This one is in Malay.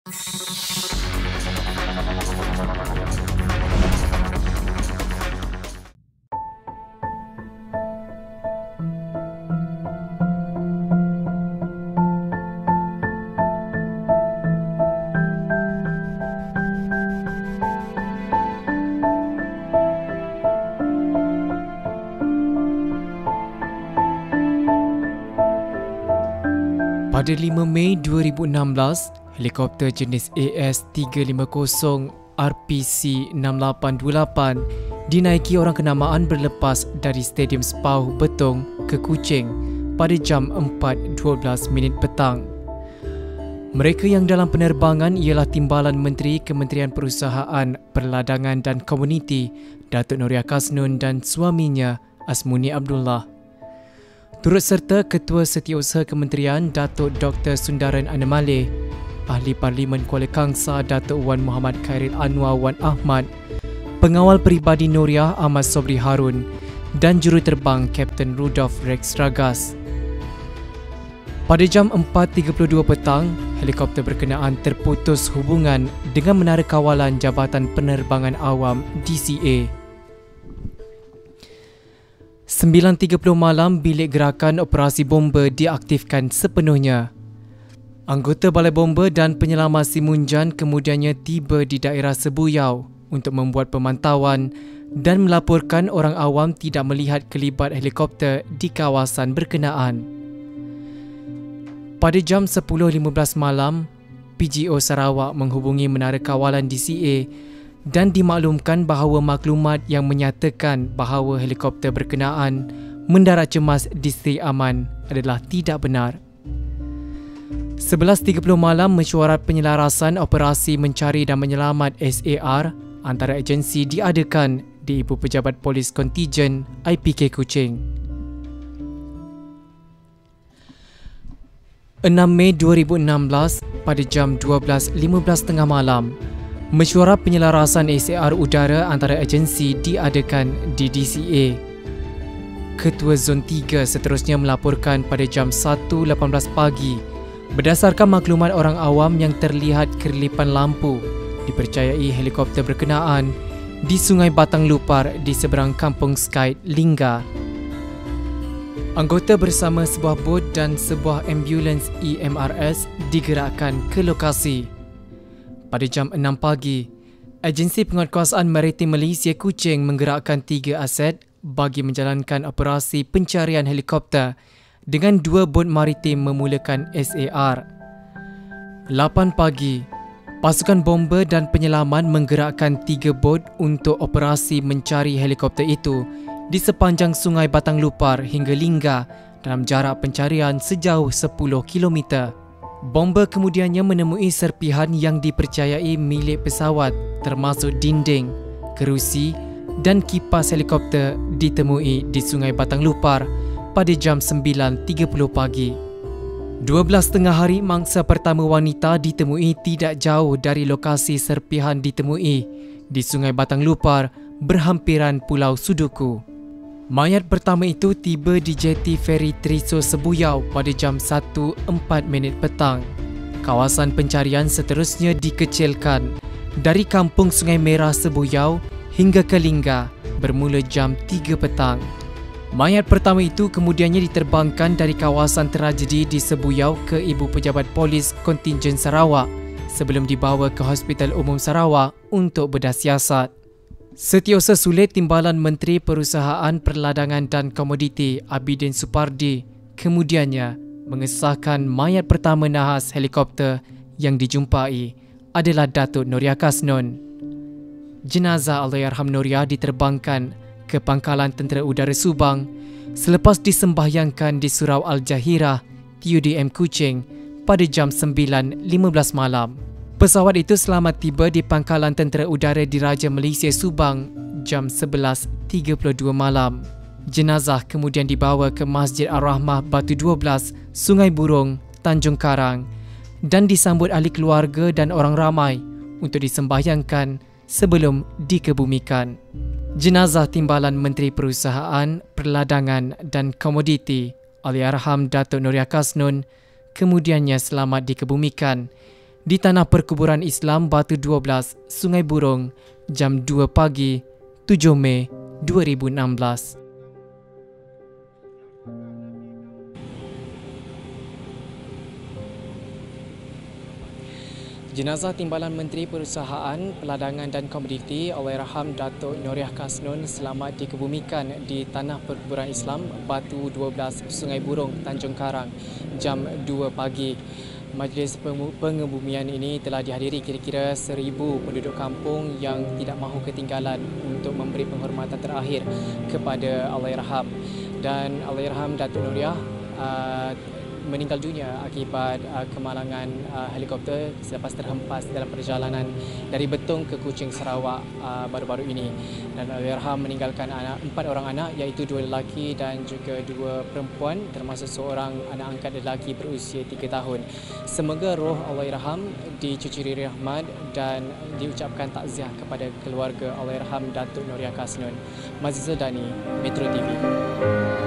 Pada 5 Mei 2016, helikopter jenis AS350 RPC-6828 dinaiki orang kenamaan berlepas dari Stadium Sepauh Betong ke Kuching pada jam 4.12 petang. Mereka yang dalam penerbangan ialah Timbalan Menteri Kementerian Perusahaan, Perladangan dan Komuniti, Datuk Noria Kasnun dan suaminya Asmuni Abdullah. Turut serta Ketua Setiausaha Kementerian Datuk Dr. Sundaran Anamale, Ahli Parlimen Kuala Kangsar Datuk Wan Muhammad Khairil Anwar Wan Ahmad, Pengawal Peribadi Noria Ahmad Sobri Harun dan juruterbang Kapten Rudolf Rex Ragas. Pada jam 4.32 petang, helikopter berkenaan terputus hubungan dengan Menara Kawalan Jabatan Penerbangan Awam DCA. 9.30 malam, bilik gerakan operasi bomba diaktifkan sepenuhnya. Anggota Balai Bomba dan Penyelamat Simunjan kemudiannya tiba di daerah Sebuyau untuk membuat pemantauan dan melaporkan orang awam tidak melihat kelibat helikopter di kawasan berkenaan. Pada jam 10.15 malam, PGO Sarawak menghubungi Menara Kawalan DCA dan dimaklumkan bahawa maklumat yang menyatakan bahawa helikopter berkenaan mendarat cemas di Sri Aman adalah tidak benar. 11.30 malam, mesyuarat penyelarasan operasi mencari dan menyelamat SAR antara agensi diadakan di Ibu Pejabat Polis Kontijen IPK Kuching. 6 Mei 2016 pada jam 12.15 tengah malam, mesyuarat penyelarasan SAR udara antara agensi diadakan di DCA. Ketua Zon 3 seterusnya melaporkan pada jam 1.18 pagi, berdasarkan maklumat orang awam yang terlihat kerelipan lampu, dipercayai helikopter berkenaan di Sungai Batang Lupar di seberang Kampung Skait, Lingga. Anggota bersama sebuah bot dan sebuah ambulans EMRS digerakkan ke lokasi. Pada jam 6 pagi, Agensi Penguatkuasaan Maritim Malaysia Kuching menggerakkan 3 aset bagi menjalankan operasi pencarian helikopter dengan 2 bot maritim memulakan SAR. 8 pagi, pasukan bomba dan penyelaman menggerakkan 3 bot untuk operasi mencari helikopter itu di sepanjang Sungai Batang Lupar hingga Lingga dalam jarak pencarian sejauh 10 km. Bomba kemudiannya menemui serpihan yang dipercayai milik pesawat termasuk dinding, kerusi dan kipas helikopter ditemui di Sungai Batang Lupar pada jam 9.30 pagi. 12 tengah hari, mangsa pertama wanita ditemui tidak jauh dari lokasi serpihan ditemui di Sungai Batang Lupar berhampiran Pulau Suduku. Mayat pertama itu tiba di jeti feri Triso Sebuyau pada jam 1.04 petang. Kawasan pencarian seterusnya dikecilkan dari Kampung Sungai Merah Sebuyau hingga ke Lingga bermula jam 3 petang. Mayat pertama itu kemudiannya diterbangkan dari kawasan tragedi di Sebuyau ke Ibu Pejabat Polis Kontijen Sarawak sebelum dibawa ke Hospital Umum Sarawak untuk bedah siasat. Setiausaha Sulit Timbalan Menteri Perusahaan, Perladangan dan Komoditi Abidin Supardi kemudiannya mengesahkan mayat pertama nahas helikopter yang dijumpai adalah Datuk Noria Kasnun. Jenazah Allahyarham Noria diterbangkan ke Pangkalan Tentera Udara Subang selepas disembahyangkan di Surau Al-Jahirah, TUDM Kuching pada jam 9.15 malam. Pesawat itu selamat tiba di Pangkalan Tentera Udara Diraja Malaysia Subang jam 11.32 malam. Jenazah kemudian dibawa ke Masjid Ar-Rahmah Batu 12, Sungai Burung, Tanjung Karang dan disambut ahli keluarga dan orang ramai untuk disembahyangkan sebelum dikebumikan. Jenazah Timbalan Menteri Perusahaan, Perladangan dan Komoditi Allahyarham Datuk Noria Kasnun kemudiannya selamat dikebumikan di Tanah Perkuburan Islam Batu 12, Sungai Burong, jam 2 pagi, 7 Mei 2016. Jenazah Timbalan Menteri Perusahaan, Peladangan dan Komoditi Allahyarham Datuk Noriah Kasnun selamat dikebumikan di Tanah Perkuburan Islam Batu 12 Sungai Burong, Tanjung Karang jam 2 pagi. Majlis pengebumian ini telah dihadiri kira-kira 1,000 penduduk kampung yang tidak mahu ketinggalan untuk memberi penghormatan terakhir kepada Allahyarham. Dan Allahyarham Datuk Noriah meninggal dunia akibat kemalangan helikopter selepas terhempas dalam perjalanan dari Betong ke Kuching, Sarawak baru-baru ini. Dan Allahyarham meninggalkan 4 orang anak, iaitu 2 lelaki dan juga 2 perempuan, termasuk seorang anak angkat lelaki berusia 3 tahun. Semoga roh Allahyarham dicucuri rahmat dan diucapkan takziah kepada keluarga Allahyarham Datuk Noriah Kasnun. Mazizul Dani, Metro TV.